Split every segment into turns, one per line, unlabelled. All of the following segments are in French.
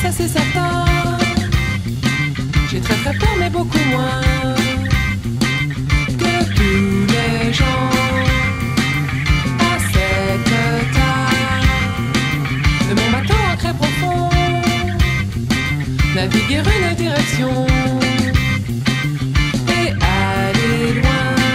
ça c'est certain. J'ai très très peur mais beaucoup moins que tous les gens à cette table de mon bateau très profond, naviguer une direction et aller loin.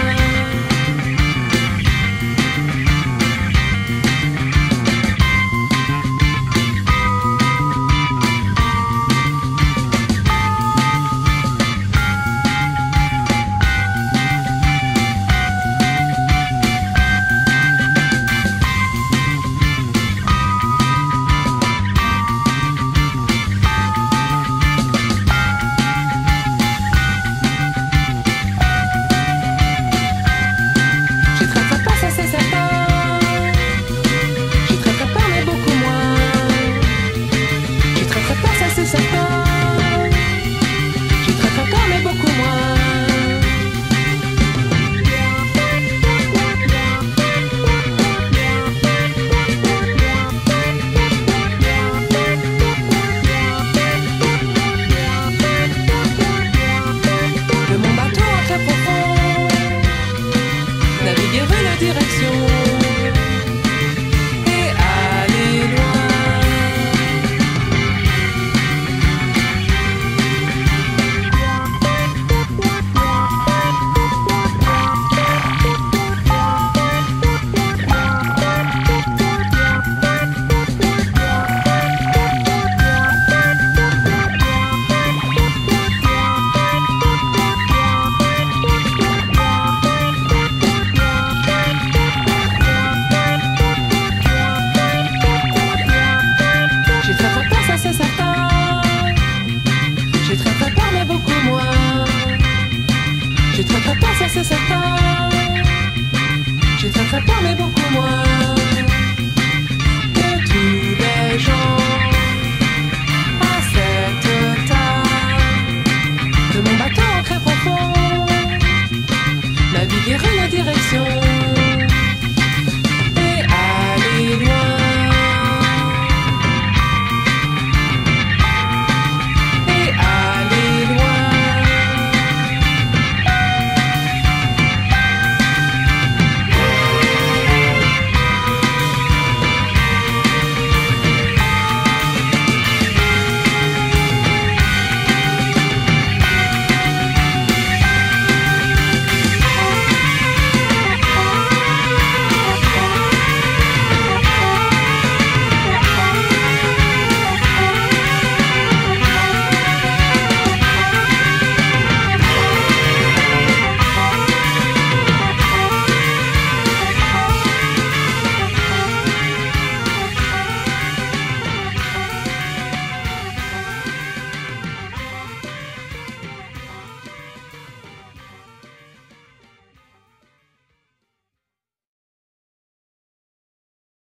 Direction et aller loin. J'ai très très peur, ça c'est certain. J'ai très très peur mais beaucoup moins que tous les gens à cette table de mon bateau très profond, naviguer une direction.